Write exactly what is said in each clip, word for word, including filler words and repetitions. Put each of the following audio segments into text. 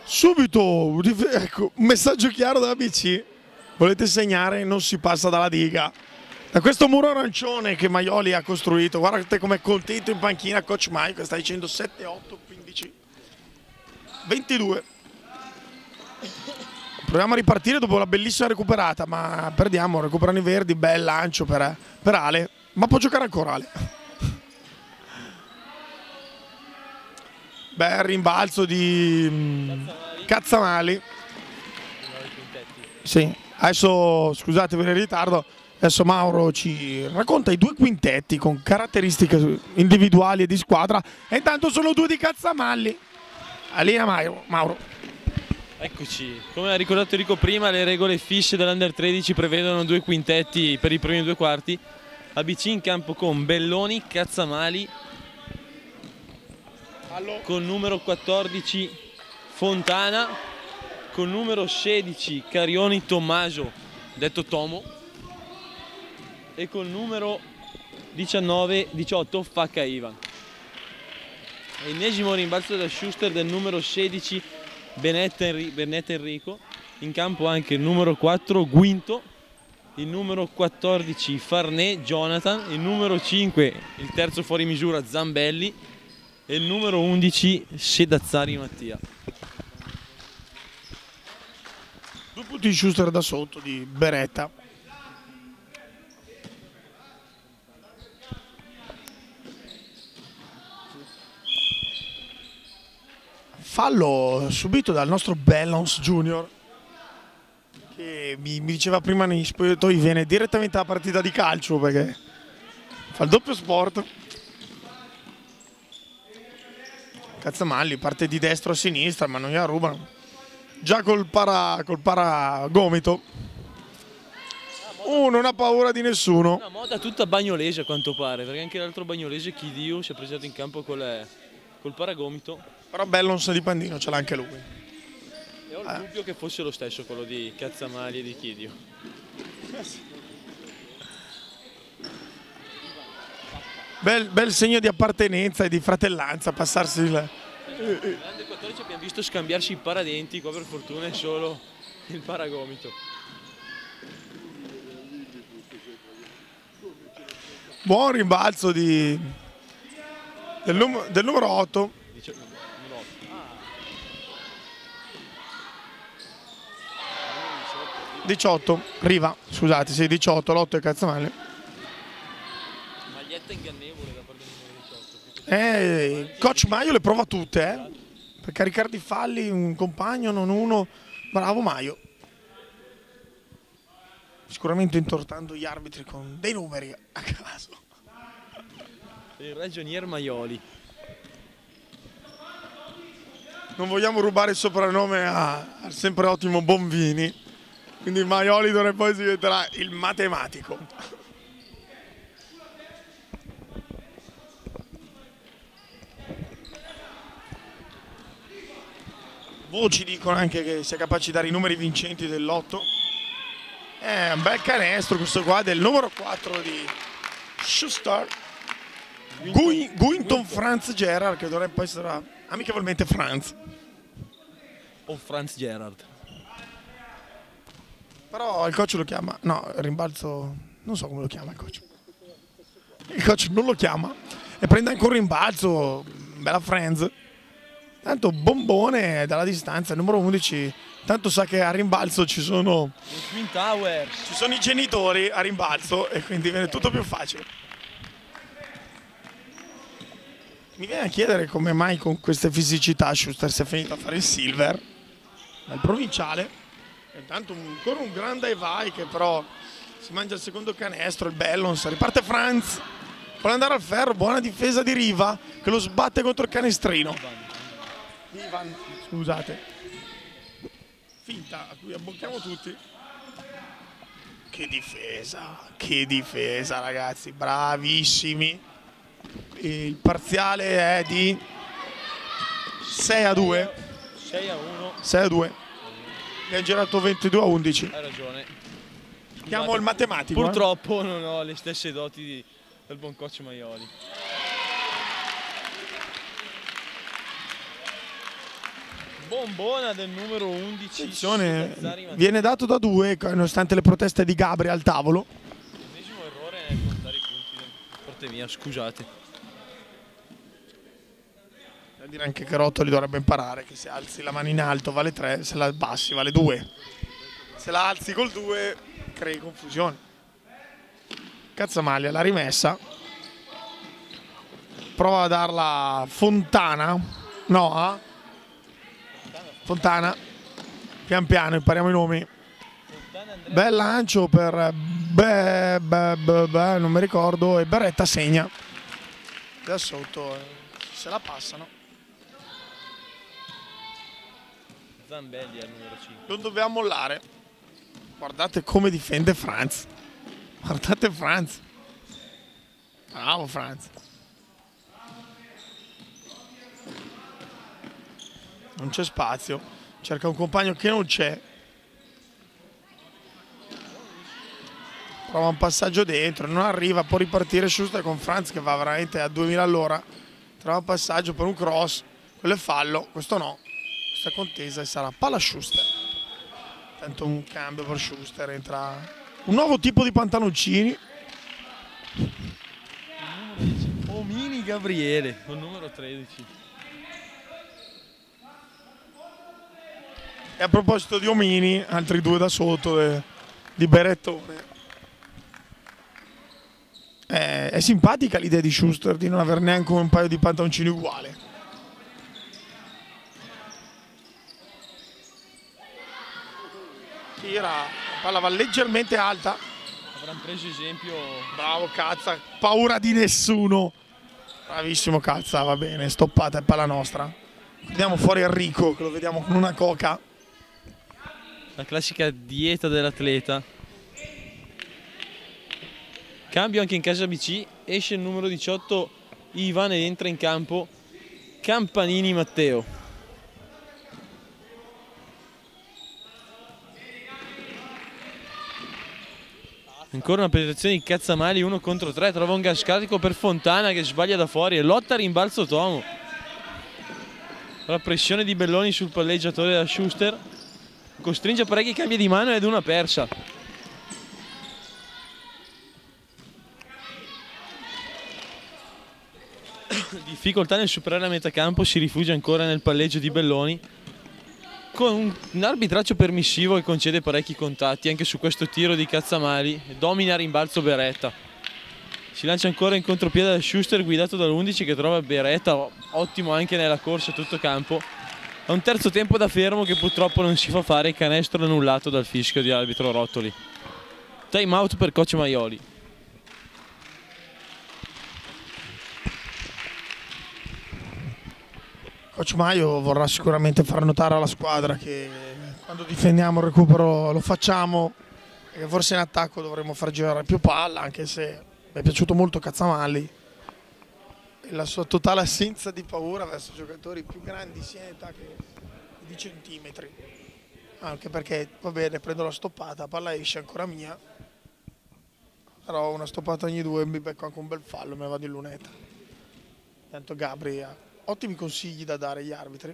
Subito, ecco, un messaggio chiaro dalla B C. Volete segnare? Non si passa dalla diga. Da questo muro arancione che Maioli ha costruito. Guardate com'è contento in panchina coach Maio che sta dicendo sette, otto, quindici, ventidue. Proviamo a ripartire dopo la bellissima recuperata, ma perdiamo, recuperano i verdi, bel lancio per, per Ale. Ma può giocare ancora Ale. Bel rimbalzo di Cazzamali. Sì, adesso scusate per il ritardo, adesso Mauro ci racconta i due quintetti con caratteristiche individuali e di squadra e intanto sono due di Cazzamalli. Alina Mauro. Mauro. Eccoci, come ha ricordato Enrico prima, le regole fisse dell'Under tredici prevedono due quintetti per i primi due quarti. A B C in campo con Belloni, Cazzamali, con numero quattordici Fontana, con numero sedici Carioni Tommaso, detto Tomo, e con numero diciannove diciotto Facca Ivan. Ennesimo rimbalzo da Schuster del numero sedici Benetta Enrico, in campo anche il numero quattro Guinto, il numero quattordici Farnè Jonathan, il numero cinque, il terzo fuori misura Zambelli, e il numero undici Sedazzari Mattia. Due punti di Schuster da sotto di Beretta. Fallo subito dal nostro Bellons Junior, che mi, mi diceva prima negli spogliatoi viene direttamente alla partita di calcio perché fa il doppio sport. Cazzamalli parte di destra a sinistra ma non gliela rubano. Già col para, col paragomito. Uh, non ha paura di nessuno. Una moda tutta bagnolese a quanto pare, perché anche l'altro bagnolese Chidio si è presentato in campo col, col paragomito. Però Bellons di Pandino ce l'ha anche lui. E ho il eh. dubbio che fosse lo stesso quello di Cazzamali e di Chidio. Bel, bel segno di appartenenza e di fratellanza, passarsi il... Nell'Under quattordici abbiamo visto scambiarsi i paradenti, qua per fortuna è solo il paragomito. Buon rimbalzo di... del, num... del numero otto. diciotto, Riva, scusate, sì, diciotto, l'otto è Cazzamalli. Maglietta ingannevole da parte del numero diciotto. Eh, coach Maio le prova tutte, eh? Per caricare di falli un compagno, non uno. Bravo Maio. Sicuramente intortando gli arbitri con dei numeri a caso. Il ragionier Maioli. Non vogliamo rubare il soprannome a- al sempre ottimo Bonvini. Quindi Maioli d'ora in poi si diventerà il matematico. Voci dicono anche che sia capace di dare i numeri vincenti del lotto. È un bel canestro questo qua del numero quattro di Schuster. Guinton Franz Gerard, che d'ora in poi sarà amichevolmente Franz. O Franz Gerard. Però il coach lo chiama, no, il rimbalzo, non so come lo chiama il coach. Il coach non lo chiama e prende anche un rimbalzo, bella Franz. Tanto bombone dalla distanza, il numero undici, tanto sa che a rimbalzo ci sono, Twin Towers. ci sono i genitori a rimbalzo e quindi viene tutto più facile. Mi viene a chiedere come mai con queste fisicità Schuster si è finito a fare il silver dal provinciale. Intanto ancora un grande vai che però si mangia il secondo canestro, il Bellons, riparte Franz, vuole andare al ferro, buona difesa di Riva che lo sbatte contro il canestrino. Ivan, scusate. Finta, a cui abbocchiamo tutti. Che difesa, che difesa ragazzi, bravissimi. Il parziale è di sei a due. sei a uno. sei a due. Mi ha girato ventidue a undici. Hai ragione. Chiamo il matematico. Purtroppo eh. non ho le stesse doti di, del buon coach Maioli. Bombona del numero undici. Attenzione, viene dato da due nonostante le proteste di Gabri al tavolo. L'ennesimo errore nel contare i punti del porte via, scusate. Da dire anche che Rottoli dovrebbe imparare che se alzi la mano in alto vale tre, se la abbassi vale due. Se la alzi col due crei confusione. Cazzamaglia, la rimessa. Prova a darla Fontana. No, eh? Fontana. Pian piano impariamo i nomi. Bel lancio per be, be, be, be, non mi ricordo, e Beretta segna. Da sotto eh, se la passano. Zambelli al numero cinque. Non dobbiamo mollare. Guardate come difende Franz. Guardate Franz. Bravo Franz. Non c'è spazio. Cerca un compagno che non c'è. Prova un passaggio dentro, non arriva, può ripartire Schuster con Franz che va veramente a duemila all'ora. Trova un passaggio per un cross, quello è fallo, questo no. Questa contesa e sarà palla Schuster. Tanto un cambio per Schuster, entra un nuovo tipo di pantaloncini. Omini Gabriele, con numero tredici. E a proposito di omini, altri due da sotto eh, di Berettone. Eh, è simpatica l'idea di Schuster di non avere neanche un paio di pantaloncini uguali. Tira, la palla va leggermente alta. Avranno preso esempio. Bravo Cazza, paura di nessuno. Bravissimo Cazza, va bene, stoppata, è palla nostra. Vediamo fuori Enrico che lo vediamo con una coca. La classica dieta dell'atleta. Cambio anche in casa B C, esce il numero diciotto Ivan ed entra in campo Campanini Matteo. Ancora una penetrazione di Cazzamali, uno contro tre, trova un gas carico per Fontana che sbaglia da fuori e lotta a rimbalzo Tomo. La pressione di Belloni sul palleggiatore da Schuster, costringe parecchi cambi di mano ed una persa. Difficoltà nel superare la metà campo, si rifugia ancora nel palleggio di Belloni con un arbitraggio permissivo che concede parecchi contatti anche su questo tiro di Cazzamali. Domina a rimbalzo Beretta, si lancia ancora in contropiede da Schuster guidato dall'undici che trova Beretta ottimo anche nella corsa a tutto campo. A un terzo tempo da fermo che purtroppo non si fa fare, canestro annullato dal fischio di arbitro Rottoli. Time out per coach Maioli. Coach Maio vorrà sicuramente far notare alla squadra che quando difendiamo il recupero lo facciamo e che forse in attacco dovremmo far girare più palla, anche se mi è piaciuto molto Cazzamalli e la sua totale assenza di paura verso giocatori più grandi sia in età che di centimetri, anche perché va bene, prendo la stoppata, la palla esce ancora mia, però una stoppata ogni due mi becco anche un bel fallo e me ne vado in lunetta. Tanto Gabri ha ottimi consigli da dare agli arbitri.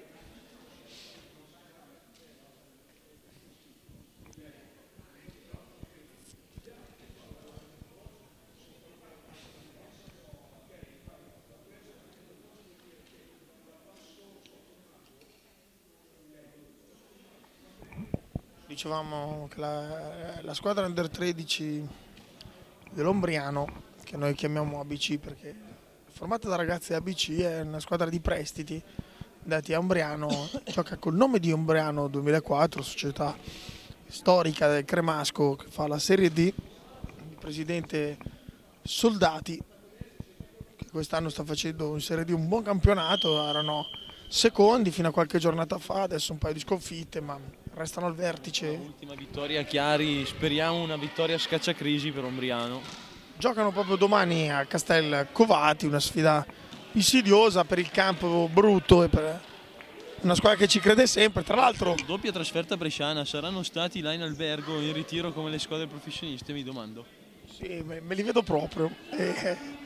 Dicevamo che la, la squadra under tredici dell'Ombriano, che noi chiamiamo A B C perché formata da ragazzi A B C, è una squadra di prestiti dati a Ombriano, gioca col nome di Ombriano duemilaquattro, società storica del Cremasco che fa la Serie D, il presidente Soldati che quest'anno sta facendo in Serie D un buon campionato, erano secondi fino a qualche giornata fa, adesso un paio di sconfitte ma restano al vertice. Ultima vittoria a Chiari, speriamo una vittoria scacciacrisi per Ombriano. Giocano proprio domani a Castel Covati, una sfida insidiosa per il campo brutto e per una squadra che ci crede sempre. Tra l'altro doppia trasferta bresciana, saranno stati là in albergo in ritiro come le squadre professioniste, mi domando. Sì, me, me li vedo proprio. E,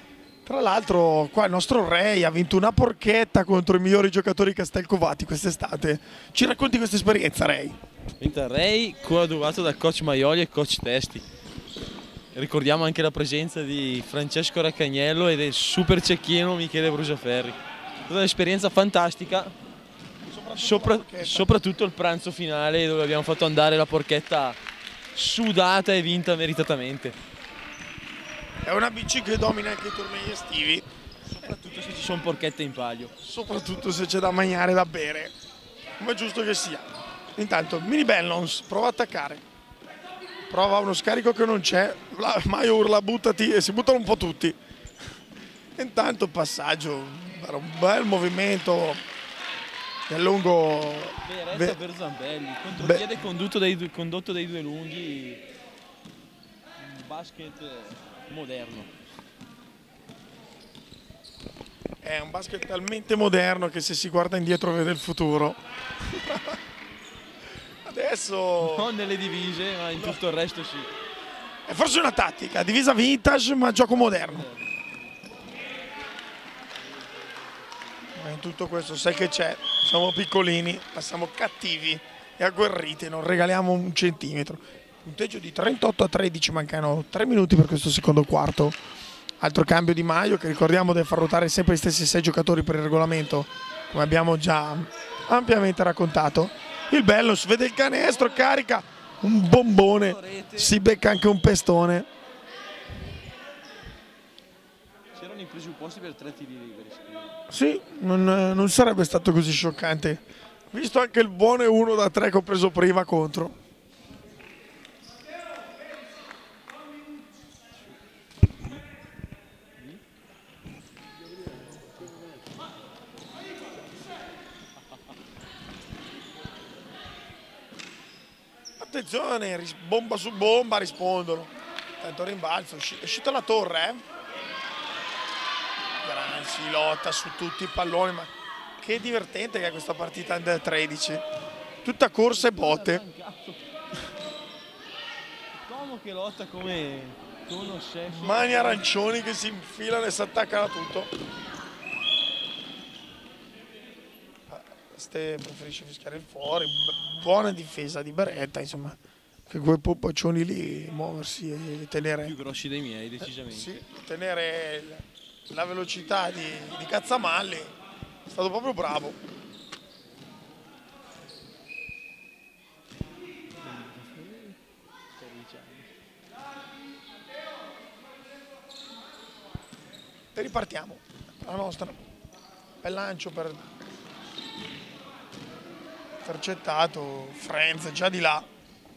Tra l'altro qua il nostro Ray ha vinto una porchetta contro i migliori giocatori Castelcovati quest'estate. Ci racconti questa esperienza, Ray? Vinta Ray, coadiuvato da coach Maioli e coach Testi. Ricordiamo anche la presenza di Francesco Raccagnello e del super cecchino Michele Brusaferri. Stata un'esperienza fantastica, Sopra, soprattutto il pranzo finale dove abbiamo fatto andare la porchetta sudata e vinta meritatamente. È una B C che domina anche i tornei estivi, soprattutto se ci sono porchette in palio. Soprattutto se c'è da mangiare e da bere, come è giusto che sia. Intanto Mini Bellons prova a attaccare, prova uno scarico che non c'è, Maio urla buttati e si buttano un po' tutti. Intanto passaggio, era un bel movimento nel lungo Beretta per Zambelli, contropiede condotto dai, condotto dai due lunghi, un basket moderno. È un basket talmente moderno che se si guarda indietro vede il futuro. Adesso... Non nelle divise, ma in no. tutto il resto sì. È forse una tattica, divisa vintage ma gioco moderno. Ma in tutto questo sai che c'è, siamo piccolini, ma siamo cattivi e agguerriti, non regaliamo un centimetro. Punteggio di trentotto a tredici, mancano tre minuti per questo secondo quarto. Altro cambio di Maio che ricordiamo deve far ruotare sempre gli stessi sei giocatori per il regolamento, come abbiamo già ampiamente raccontato. Il Bellons vede il canestro, carica un bombone, si becca anche un pestone. C'erano i presupposti per tre tiri liberi. Sì, non, non sarebbe stato così scioccante, visto anche il buono e uno da tre che ho preso prima contro. Attenzione, bomba su bomba, rispondono. Tanto rimbalzo, è uscita la torre, eh? Gran, si lotta su tutti i palloni, ma che divertente che è questa partita under tredici. Tutta corsa e botte. Como che lotta come, come uno chef. Mani arancioni che si infilano e si attaccano a tutto. Ste preferisce fischiare il fuori, buona difesa di Beretta, insomma, che quei popaccioni lì muoversi e tenere... Più grossi dei miei, decisamente. Eh, sì, tenere la velocità di, di Cazzamalli, è stato proprio bravo. E ripartiamo, la nostra, bel lancio per... intercettato, Frenz già di là,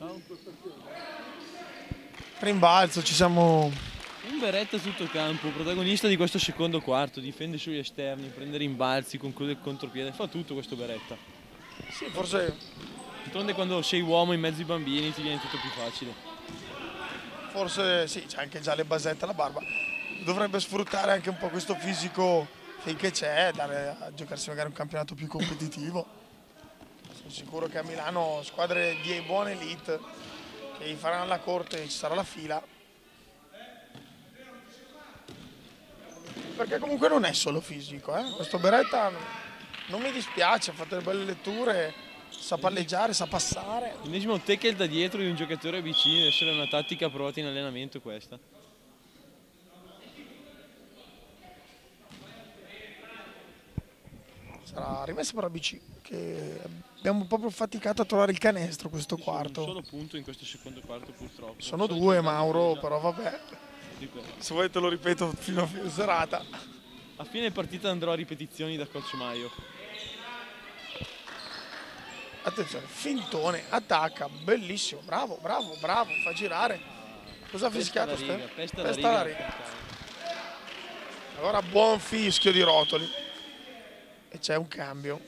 rimbalzo, ci siamo... Un Beretta tutto campo, protagonista di questo secondo quarto, difende sugli esterni, prende rimbalzi, conclude il contropiede, fa tutto questo Beretta. Sì, forse... D'altronde quando sei uomo in mezzo ai bambini ti viene tutto più facile. Forse sì, c'è anche già le basette alla barba, dovrebbe sfruttare anche un po' questo fisico finché c'è, dare a giocarsi magari un campionato più competitivo. Sono sicuro che a Milano squadre di buone elite che gli faranno la corte e ci sarà la fila, perché comunque non è solo fisico, eh? Questo Beretta non mi dispiace, ha fatto delle belle letture, sa palleggiare, sa passare. L'ennesimo tackle da dietro di un giocatore B C deve essere una tattica provata in allenamento questa. Sarà rimessa per la B C, che abbiamo proprio faticato a trovare il canestro questo Ci quarto. Sono un solo punto in questo secondo quarto purtroppo. Sono due, Mauro, però vabbè. Se vuoi te lo ripeto fino a fine serata. A fine partita andrò a ripetizioni da coach Maio. Attenzione, fintone, attacca, bellissimo, bravo, bravo, bravo, fa girare. Cosa ha fischiato? Pesta la riga, pesta Pesta la la riga. riga. Allora buon fischio di rotoli. E c'è un cambio.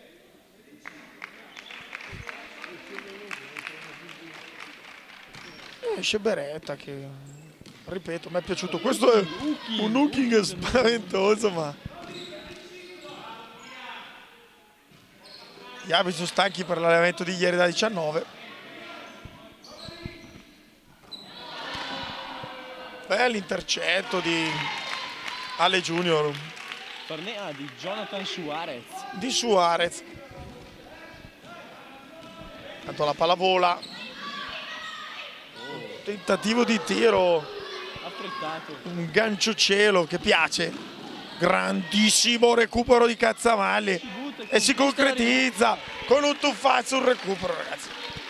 Esce Beretta che, ripeto, mi è piaciuto. Questo è un hooking spaventoso, ma gli arbitri sono stanchi per l'allenamento di ieri da diciannove. Bell'intercetto di Ale Junior. Farné ah, di Jonathan Suarez. Di Suarez. Tanto la palla vola. Oh. Tentativo di tiro. Affrettato. Un gancio cielo che piace. Grandissimo recupero di Cazzamalli. Si e si concretizza con un tuffazzo un recupero, ragazzi.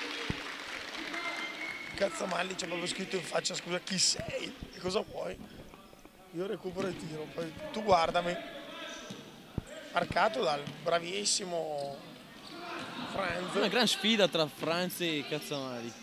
Cazzamalli c'è proprio scritto in faccia, scusa, chi sei? E cosa vuoi? Io recupero il tiro, poi tu guardami. Marcato dal bravissimo Franz. Una gran sfida tra Franz e Cazzamalli.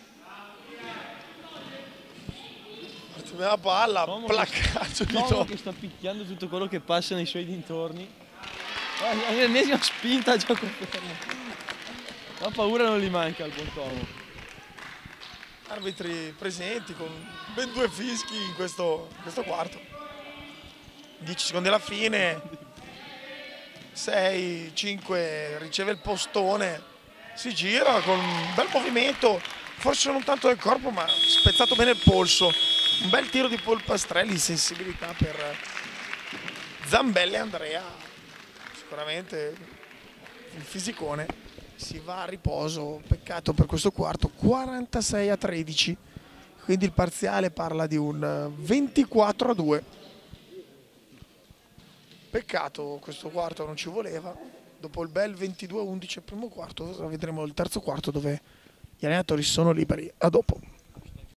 La palla, Tomo placcato di Tomo che sta picchiando tutto quello che passa nei suoi dintorni. L'ennesima spinta a gioco fermo. La paura non gli manca al buon Tomo. Arbitri presenti con ben due fischi in questo, in questo quarto. dieci secondi alla fine. sei cinque riceve il postone. Si gira con un bel movimento. Forse non tanto del corpo, ma spezzato bene il polso. Un bel tiro di Polpastrelli, sensibilità per Zambelli e Andrea. Sicuramente il fisicone. Si va a riposo, peccato per questo quarto, quarantasei a tredici. Quindi il parziale parla di un ventiquattro a due. Peccato, questo quarto non ci voleva. Dopo il bel ventidue a undici al primo quarto, vedremo il terzo quarto dove gli allenatori sono liberi. A dopo.